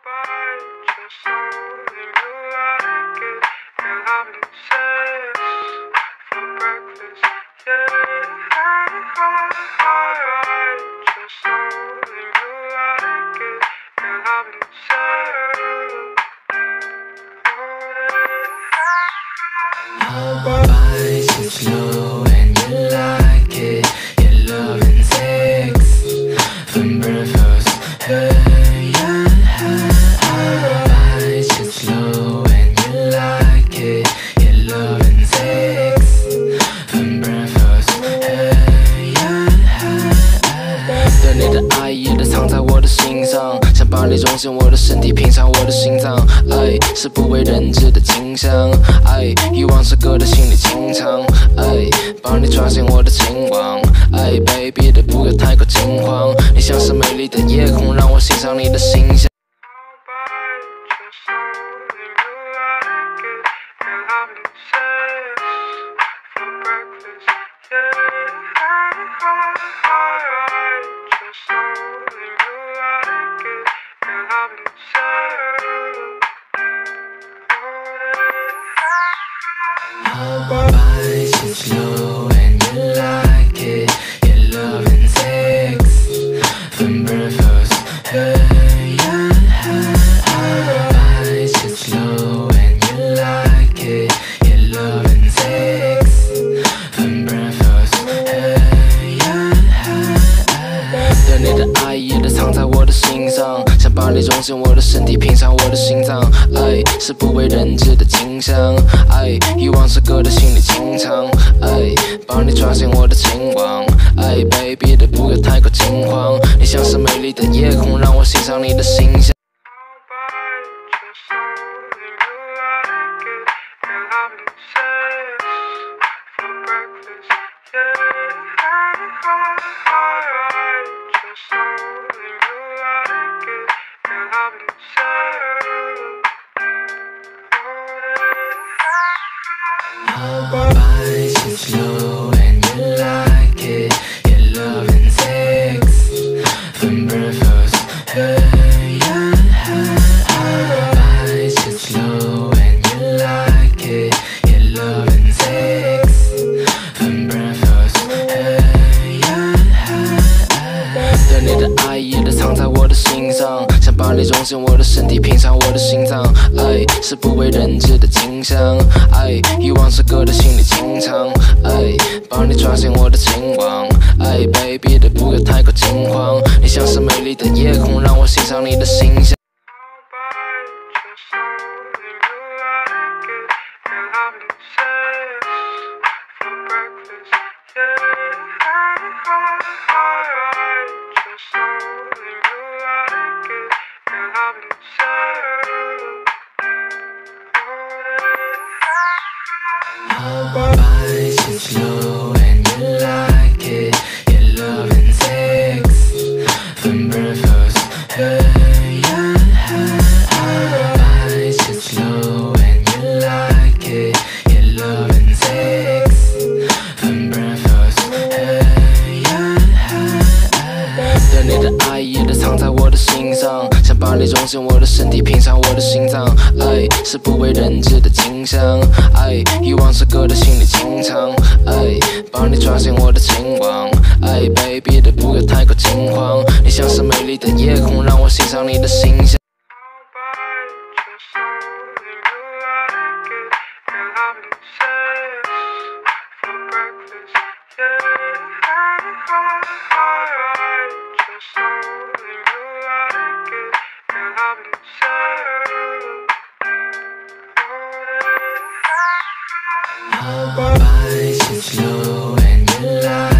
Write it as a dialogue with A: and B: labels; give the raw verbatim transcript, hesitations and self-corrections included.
A: Bite you slow and you like it. Your love and sex from breakfast. Hey, yeah, bite you slow and you like it. Your love and sex from breakfast. Hey, yeah, 对你的爱一直藏在我的心上，想把你融进我的身体，品尝我的心脏。爱是不为人知的清香，爱欲望是歌的心理清唱，爱帮你抓紧我的情网，爱 baby 的不要太过惊慌，你像是美丽的夜空，让我欣赏你的形象。Bite you slow and you like it. Your love and sex from breakfast. Hey, yeah, bite you slow and you like it. Your love and sex from breakfast. Hey, yeah, 对你的爱一直藏在我的心上，想把你融进我的身体，品尝我的心脏。爱是不为人知的清香，爱欲望是歌的心理清唱，爱帮你抓紧我的情网，爱 baby 的不要太过惊慌，你像是美丽的夜空，让我欣赏你的形象。Bite you slow and you like it. Your love and sex from breakfast. Hey, yeah, bite you slow and you like it. Your love and sex from breakfast. Hey, yeah, 对你的爱一直藏在我的心上，想把你融进我的身体，品尝我的心脏。爱是不为人知的清香，爱欲望是歌的心理清唱，爱帮你抓紧我的情网，爱 baby 的不要太过惊慌，你像是美丽的夜空，让我欣赏你的形象。Bite you slow and you like it. Your love and sex from breakfast. Hey, yeah, bite you slow and you like it. Your love and sex from breakfast. Hey, yeah, 对你的爱一直藏在我的心上，想把你融进我的身体，品尝我的心脏。爱是不为人知的清香，爱欲望是歌的心理清唱，爱帮你抓紧我的情网，爱 baby 的不要太过惊慌，你像是美丽的夜空，让我欣赏你的形象。Bite you slow and you like